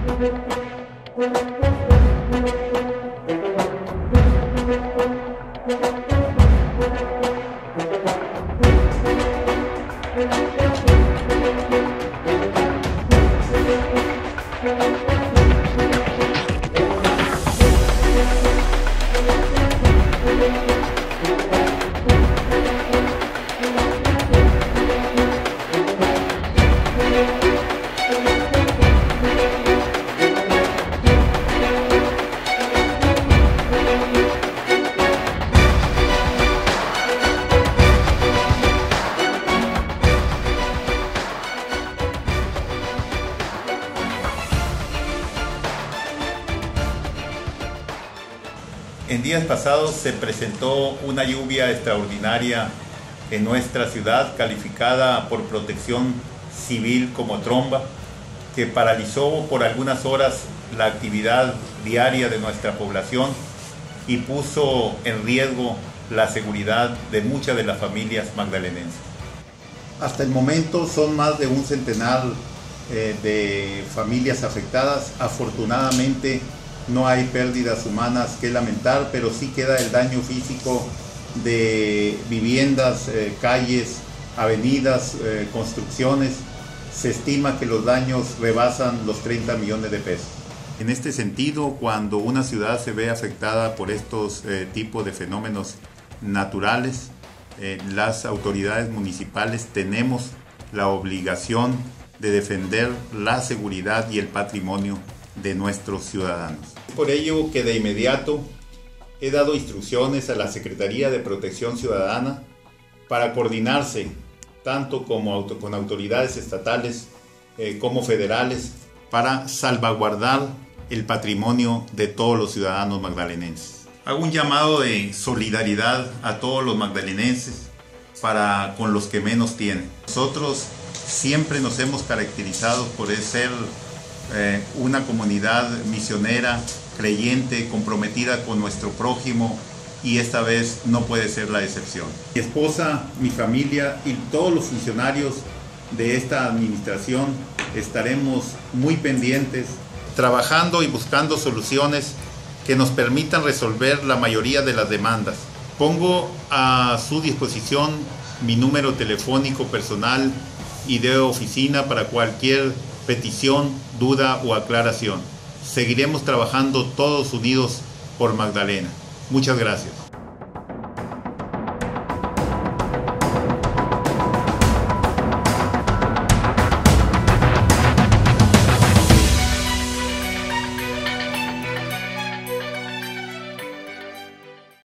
En días pasados se presentó una lluvia extraordinaria en nuestra ciudad, calificada por Protección Civil como tromba, que paralizó por algunas horas la actividad diaria de nuestra población y puso en riesgo la seguridad de muchas de las familias magdalenenses. Hasta el momento son más de un centenar de familias afectadas. Afortunadamente no hay pérdidas humanas que lamentar, pero sí queda el daño físico de viviendas, calles, avenidas, construcciones. Se estima que los daños rebasan los 30 millones de pesos. En este sentido, cuando una ciudad se ve afectada por estos tipos de fenómenos naturales, las autoridades municipales tenemos la obligación de defender la seguridad y el patrimonio de nuestros ciudadanos. Por ello que de inmediato he dado instrucciones a la Secretaría de Protección Ciudadana para coordinarse tanto con autoridades estatales como federales para salvaguardar el patrimonio de todos los ciudadanos magdalenenses. Hago un llamado de solidaridad a todos los magdalenenses para con los que menos tienen. Nosotros siempre nos hemos caracterizado por ser una comunidad misionera, creyente, comprometida con nuestro prójimo, y esta vez no puede ser la excepción. Mi esposa, mi familia y todos los funcionarios de esta administración estaremos muy pendientes, trabajando y buscando soluciones que nos permitan resolver la mayoría de las demandas. Pongo a su disposición mi número telefónico personal y de oficina para cualquier petición, duda o aclaración. Seguiremos trabajando todos unidos por Magdalena. Muchas gracias.